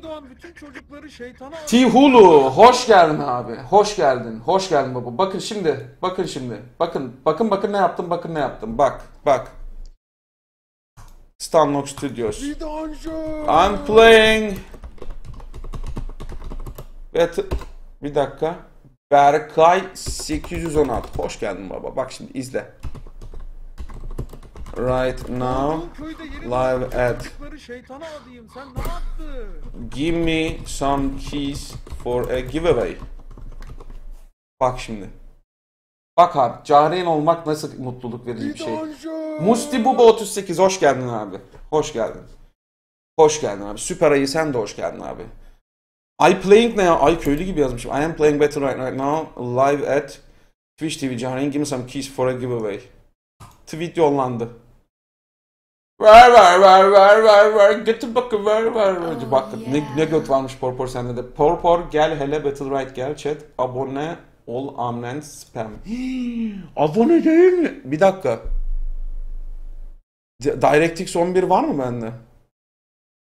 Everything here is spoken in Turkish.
doğan bütün çocukları şeytana Tihulu, hoş geldin abi. Hoş geldin. Hoş geldin baba. Bakın şimdi. Bakın şimdi. Bakın ne yaptım. Bakın ne yaptım. Bak. Stanlock Studios. Fidancı. I'm playing. Evet. Bir dakika. Berkay 816. Hoş geldin baba. Bak şimdi izle. Right now. Doğduğun köyde yeni Live doğan bütün at. çocukları şeytana adayım. Sen ne yaptın? Give me some keys for a giveaway. Bak şimdi. Bak abi, Cahreyn olmak nasıl mutluluk verici bir şey. Fidancı. Musti Buba 38 hoş geldin abi. Hoş geldin. Hoş geldin abi. Süper Ayı sen de hoş geldin abi. I playing ne ya? Ay köylü gibi yazmışım. I am playing better right now. Live at Twitch TV. Cahreyn give me some keys for a giveaway. Tweet yollandı. Ver. Getir bakın ver. Bak ne göt varmış Porpor sende de. Porpor gel hele Battle Right gel chat. Abone ol amnen spam. Abone değil mi? Bir dakika. DirectX 11 var mı bende?